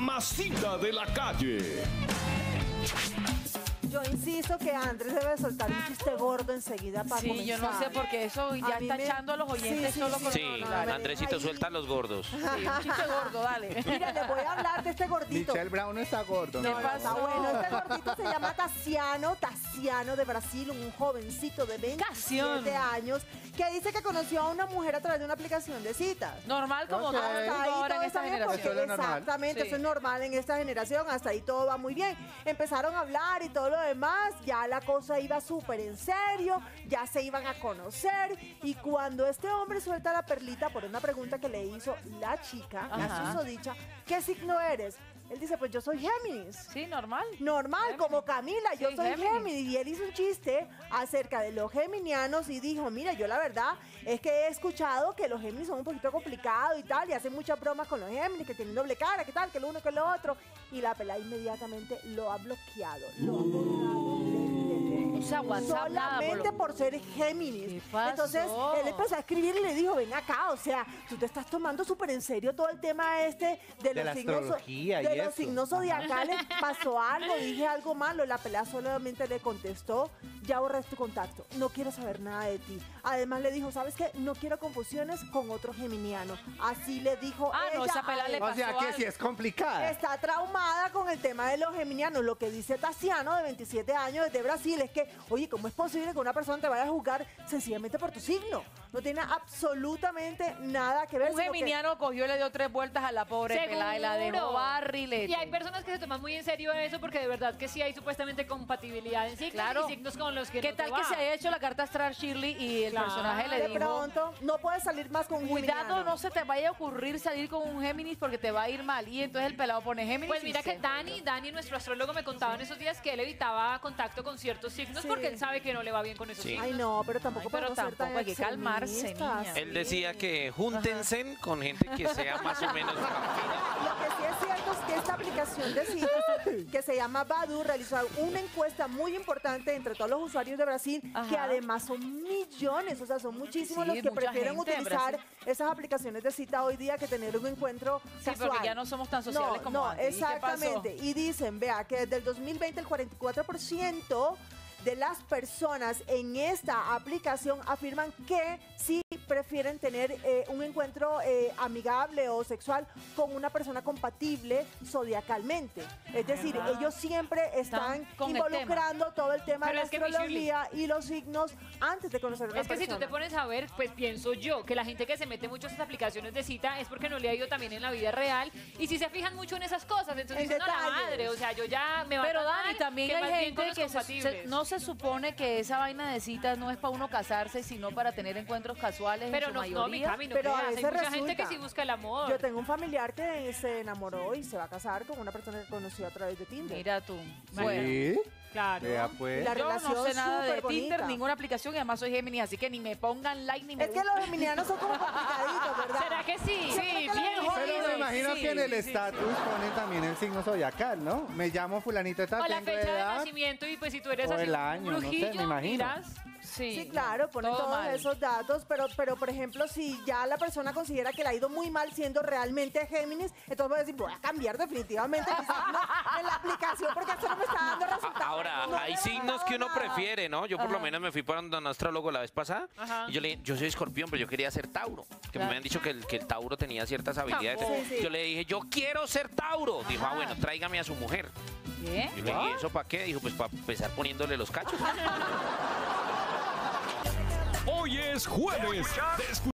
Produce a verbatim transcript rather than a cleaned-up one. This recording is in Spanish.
mamacita de la calle. Yo insisto que Andrés debe soltar un chiste gordo enseguida para Sí, comenzar. yo no sé porque eso ya A mí está me- echando a los oyentes Sí, sí, solo sí. con Sí, no, no, no, Andresito, ahí- suelta los gordos. sí, un chiste gordo, dale. Mira, le voy a hablar de este gordito. Michelle Brown no está gordo. ¿Qué ¿no? pasó? Está bueno, este gordito se llama Tassiano, Tassiano de Brasil, un jovencito de Cassiano. veintisiete años que dice que conoció a una mujer a través de una aplicación de citas. Normal como Ok. todo el Hasta mundo ahí ahora todo en está esta bien generación. porque Eso es lo normal. exactamente, Sí. eso es normal en esta generación, hasta ahí todo va muy bien. Empezaron a hablar y todo lo demás, ya la cosa iba súper en serio, ya se iban a conocer y cuando este hombre suelta la perlita por una pregunta que le hizo la chica, la Ajá. susodicha, ¿qué signo eres? Él dice, pues yo soy Géminis. Sí, normal. Normal, Géminis. como Camila, yo Sí, soy Géminis. Géminis. Y él hizo un chiste acerca de los geminianos y dijo, mira, yo la verdad es que he escuchado que los Géminis son un poquito complicados y tal, y hacen muchas bromas con los Géminis, que tienen doble cara, que tal, que lo uno, que lo otro. Y la pelada inmediatamente lo ha bloqueado, lo ha borrado del O sea, WhatsApp nada, solamente por lo- por ser Géminis. ¿Qué pasó? Entonces, él empezó a escribir y le dijo, ven acá, o sea, tú te estás tomando súper en serio todo el tema este de, De los la signos, astrología y de los eso. signos zodiacales. Pasó algo, dije algo malo. La pelada solamente le contestó, ya borré tu contacto, no quiero saber nada de ti. Además le dijo, ¿sabes qué? No quiero confusiones con otro geminiano. Así le dijo Ah, no, ella esa pelada a le él. O sea pasó que algo. sí es complicada. Está traumada con el tema de los geminianos. Lo que dice Tassiano, de veintisiete años, desde Brasil, es que, oye, ¿cómo es posible que una persona te vaya a juzgar sencillamente por tu signo? No tiene absolutamente nada que ver. Un sino que- geminiano cogió y le dio tres vueltas a la pobre Seguro. pelada y la dejó barrilete. Y hay personas que se toman muy en serio eso porque de verdad que sí hay supuestamente compatibilidad en signos Claro. y signos con los que ¿Qué no te tal que va. se haya hecho la carta astral Shirley y el Claro. personaje le de dijo, pronto no puedes salir más con un cuidado, geminiano. no se te vaya a ocurrir salir con un Géminis porque te va a ir mal? Y entonces el pelado pone Géminis. Pues y mira se que Dani, Dani, nuestro astrólogo, me contaba en esos días que él evitaba contacto con ciertos signos Sí. porque él sabe que no le va bien con esos Sí. signos. Ay, no, pero tampoco Ay, pero podemos ser tan tampoco hay que calmarse, extremistas. niña. Él decía que júntense con gente que sea más o menos afín. Lo que sí es cierto es que esta aplicación de citas, que se llama Badoo, realizó una encuesta muy importante entre todos los usuarios de Brasil, Ajá. que además son millones, o sea, son muchísimos Sí, los que mucha prefieren gente de utilizar Brasil. esas aplicaciones de cita hoy día que tener un encuentro Sí, casual. porque ya no somos tan sociales no, como no, antes. ¿Y qué pasó? exactamente. Y dicen, vea, que desde el dos mil veinte el cuarenta y cuatro por ciento de las personas en esta aplicación afirman que sí prefieren tener eh, un encuentro eh, amigable o sexual con una persona compatible zodiacalmente. Es decir, ¿Verdad? ellos siempre están Están con el involucrando todo el tema Pero de es que, la mi astrología y los signos antes de conocer a una Es que si persona. tú te pones a ver, pues pienso yo que la gente que se mete mucho en esas aplicaciones de cita es porque no le ha ido también en la vida real y si se fijan mucho en esas cosas, entonces En dicen, no, la detalles. madre, o sea, yo ya me va Pero tan Dani, mal también que hay más bien gente con los que se- se- compatibles. no se supone que esa vaina de citas no es para uno casarse, sino para tener encuentros casuales Pero en su no, no, mi mayoría. Cami, no Pero a creas, hay veces mucha gente que resulta. sí busca el amor. Yo tengo un familiar que se enamoró y se va a casar con una persona que conoció a través de Tinder. Mira tú. Bueno, Bueno, Sí, claro. vea pues. La yo relación no sé nada de súper Tinder, bonita. ninguna aplicación y además soy Géminis, así que ni me pongan like ni me Es que los geminianos son como complicaditos, ¿verdad? ¿Será que sí? Siempre Sí, que lo bien mejor- Pero jodido. me imagino Sí, que en el sí, sí. estatus ponen también el signo zodiacal, ¿no? Me llamo fulanito de tal, O la tengo fecha de edad. nacimiento y pues si tú eres o así el un año, no sé, brujillo, me imagino. miras. Sí, Sí, claro, ponen todo todos mal. esos datos, pero, pero por ejemplo, si ya la persona considera que le ha ido muy mal siendo realmente Géminis, entonces voy a decir, voy a cambiar definitivamente mi signo en la aplicación porque esto no me está dando A- resultados. Ahora, No me hay ha signos que uno resultado nada. prefiere, ¿no? Yo por lo menos me fui para un astrólogo la vez pasada Ajá. y yo le yo soy escorpión, pero yo quería ser Tauro. Que Claro. me han dicho que el, que el Tauro tenía ciertas habilidades. Sí, sí. Yo le dije, yo quiero ser Tauro. Dijo, ah, bueno, tráigame a su mujer. ¿Qué? Yo le dije, ¿y eso para qué? Dijo, pues para empezar poniéndole los cachos. Hoy es jueves de